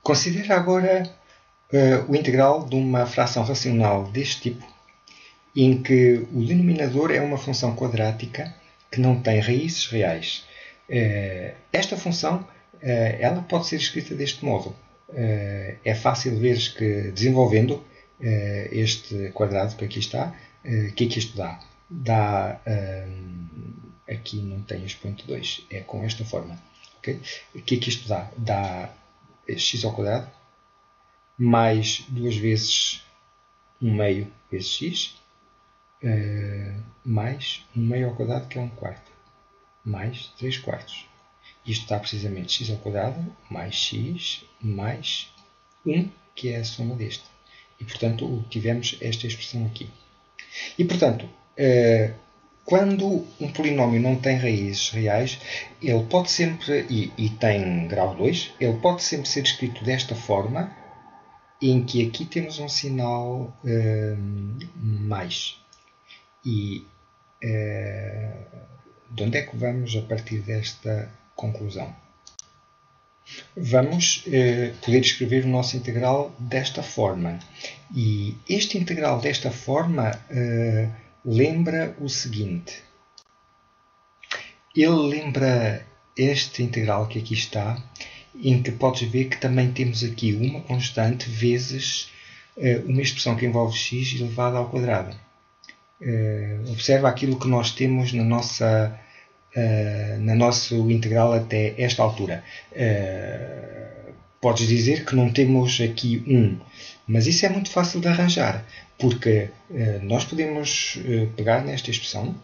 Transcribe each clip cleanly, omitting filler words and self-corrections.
Considera agora o integral de uma fração racional deste tipo, em que o denominador é uma função quadrática que não tem raízes reais. Esta função ela pode ser escrita deste modo. É fácil ver que, desenvolvendo este quadrado que aqui está, o que é que isto dá? Dá, aqui não tem expoente 2, é com esta forma. Okay? O que é que isto dá? Dá x ao quadrado mais 2 vezes 1 meio vezes x, mais 1 meio ao quadrado, que é 1 quarto, mais 3 quartos. Isto dá precisamente x ao quadrado mais x mais 1, que é a soma deste. E, portanto, obtivemos esta expressão aqui. E, portanto, quando um polinómio não tem raízes reais, ele pode sempre, e tem grau 2, ele pode sempre ser escrito desta forma, em que aqui temos um sinal mais. E de onde é que vamos a partir desta conclusão? Vamos poder escrever o nosso integral desta forma. E este integral desta forma lembra o seguinte. Ele lembra este integral que aqui está, em que podes ver que também temos aqui uma constante vezes uma expressão que envolve x elevado ao quadrado. Observa aquilo que nós temos na nosso integral até esta altura. Podes dizer que não temos aqui 1, mas isso é muito fácil de arranjar, porque nós podemos pegar nesta expressão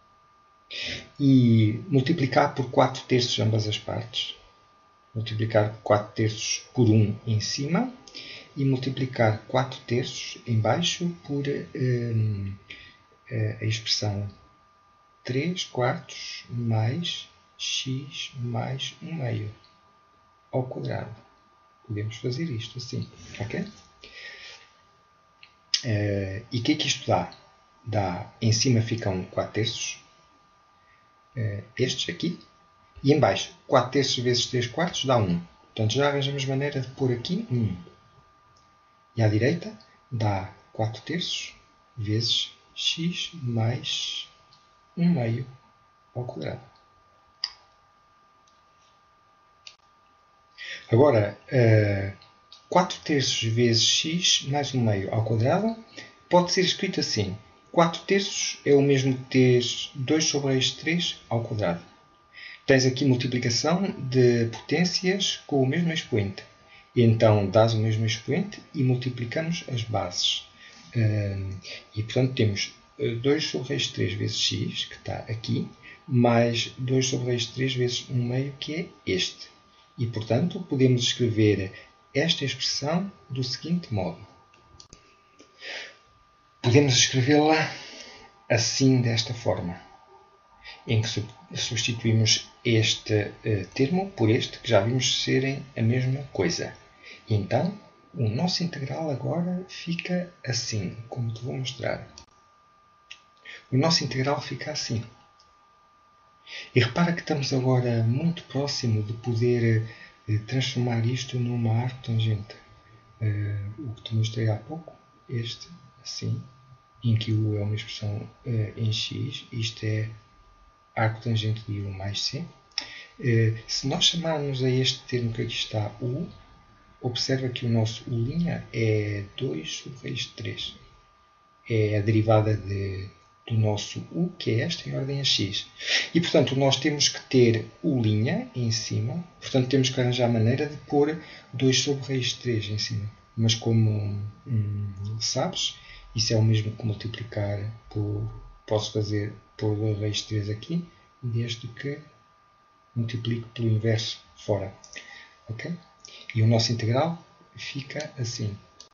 e multiplicar por 4 terços ambas as partes, multiplicar 4 terços por 1 em cima e multiplicar 4 terços em baixo por a expressão 3 quartos mais x mais 1 meio ao quadrado. Podemos fazer isto assim, ok? E o que é que isto dá? Dá, em cima ficam 4 terços, estes aqui, e em baixo 4 terços vezes 3 quartos dá 1. Portanto, já arranjamos maneira de pôr aqui 1. E à direita dá 4 terços vezes x mais 1 meio ao quadrado. Agora, 4 terços vezes x mais 1 meio ao quadrado pode ser escrito assim. 4 terços é o mesmo que ter 2 sobre raiz de 3 ao quadrado. Tens aqui multiplicação de potências com o mesmo expoente. E então dás o mesmo expoente e multiplicamos as bases. E portanto temos 2 sobre raiz de 3 vezes x, que está aqui, mais 2 sobre raiz de 3 vezes 1 meio, que é este. E portanto podemos escrever esta expressão do seguinte modo. Podemos escrevê-la assim, desta forma, em que substituímos este termo por este, que já vimos serem a mesma coisa. E então, o nosso integral agora fica assim, como te vou mostrar. O nosso integral fica assim. E repara que estamos agora muito próximo de poder transformar isto numa arctangente. O que te mostrei há pouco, este, assim, em que u é uma expressão em x, isto é arcotangente de u mais c. Se nós chamarmos a este termo que aqui está u, observa que o nosso u' é 2 sobre raiz de 3. É a derivada do nosso u, que é esta, em ordem a x. E, portanto, nós temos que ter u' em cima. Portanto, temos que arranjar a maneira de pôr 2 sobre raiz de 3 em cima. Mas como sabes, isso é o mesmo que multiplicar por... Posso fazer por raiz de 3 aqui, desde que multiplico pelo inverso fora. Ok? E o nosso integral fica assim.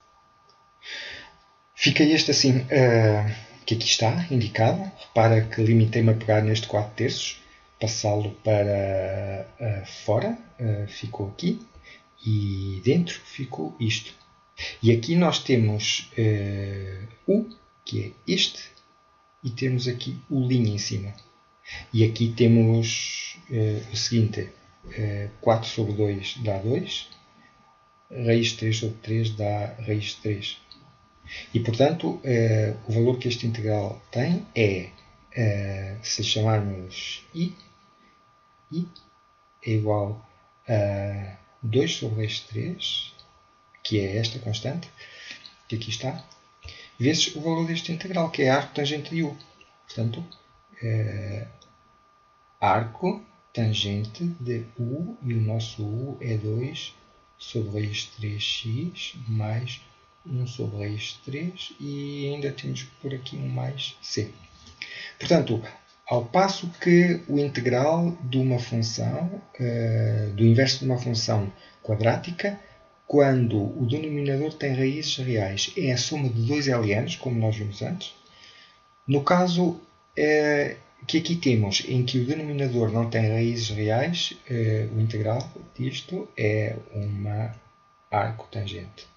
Fica este assim, que aqui está indicado. Repara que limitei-me a pegar neste 4 terços, passá-lo para fora, ficou aqui, e dentro ficou isto. E aqui nós temos u, que é este, e temos aqui o' em cima. E aqui temos o seguinte, 4 sobre 2 dá 2, raiz de 3 sobre 3 dá raiz de 3. E, portanto, o valor que este integral tem é, se chamarmos I é igual a 2 sobre raiz de 3, que é esta constante, que aqui está, vezes o valor deste integral, que é arco tangente de U. Portanto, arco tangente de U, e o nosso U é 2 sobre raiz de 3x mais 1 sobre raiz de 3, e ainda temos por aqui um mais c. Portanto, ao passo que o integral de uma função, do inverso de uma função quadrática, quando o denominador tem raízes reais, é a soma de dois ln's, como nós vimos antes. No caso que aqui temos, em que o denominador não tem raízes reais, o integral disto é uma arco tangente.